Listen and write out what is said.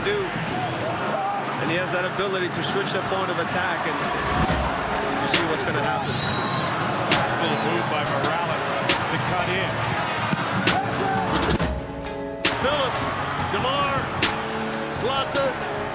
do. And he has that ability to switch the point of attack, and you see what's going to happen. Nice little move by Morales to cut in. Phillips, DeMar, Plata,